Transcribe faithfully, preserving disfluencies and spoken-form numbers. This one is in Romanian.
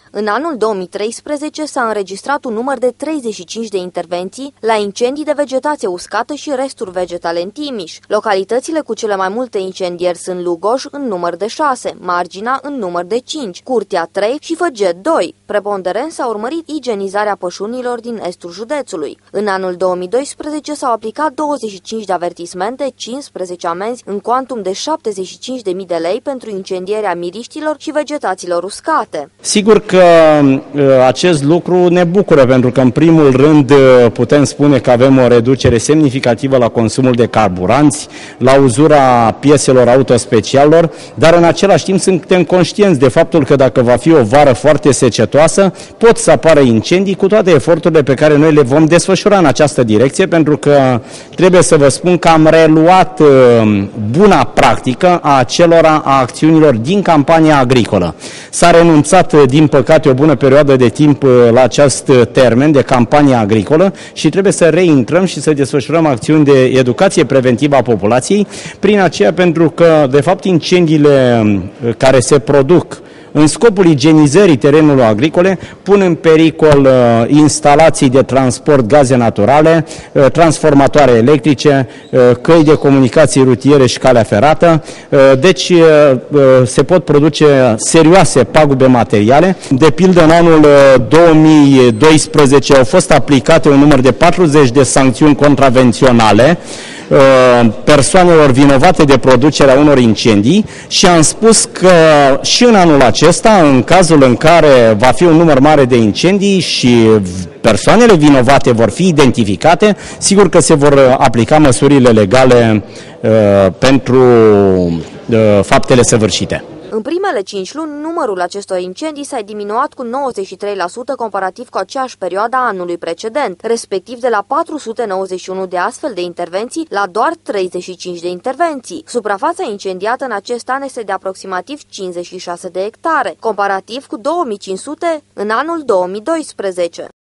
În anul două mii treisprezece s-a înregistrat un număr de treizeci și cinci de intervenții la incendii de vegetație uscată și resturi vegetale în Timiș. Localitățile cu cele mai multe incendieri sunt Lugoj în număr de șase, Margina în număr de cinci, Curtea trei și Făget doi. Preponderent s-a urmărit igienizarea pășunilor din estul județului. În anul două mii doisprezece s-au aplicat douăzeci și cinci de avertismente, cincisprezece amenzi în cuantum de șaptezeci și cinci de mii de lei pentru incendierea miriștilor și vegetațiilor uscate. Sigur că acest lucru ne bucură, pentru că în primul rând putem spune că avem o reducere semnificativă la consumul de carburanți, la uzura pieselor auto specialelor, dar în același timp suntem conștienți de faptul că dacă va fi o vară foarte secetoasă, pot să apară incendii cu toate eforturile pe care noi le vom desfășura în această direcție, pentru că trebuie să vă spun că am reluat buna practică a acelora a acțiunilor din campania agricolă. S-a renunțat, din păcate, o bună perioadă de timp la acest termen de campanie agricolă și trebuie să reintrăm și să desfășurăm acțiuni de educație preventivă a populației, prin aceea pentru că, de fapt, incendiile care se produc în scopul igienizării terenurilor agricole pun în pericol uh, instalații de transport gaze naturale, uh, transformatoare electrice, uh, căi de comunicații rutiere și calea ferată. Uh, deci uh, uh, se pot produce serioase pagube materiale. De pildă, în anul uh, două mii doisprezece au fost aplicate un număr de patruzeci de sancțiuni contravenționale persoanelor vinovate de producerea unor incendii și am spus că și în anul acesta, în cazul în care va fi un număr mare de incendii și persoanele vinovate vor fi identificate, sigur că se vor aplica măsurile legale uh, pentru uh, faptele săvârșite. În primele cinci luni, numărul acestor incendii s-a diminuat cu nouăzeci și trei la sută comparativ cu aceeași perioadă a anului precedent, respectiv de la patru sute nouăzeci și unu de astfel de intervenții la doar treizeci și cinci de intervenții. Suprafața incendiată în acest an este de aproximativ cincizeci și șase de hectare, comparativ cu două mii cinci sute în anul două mii doisprezece.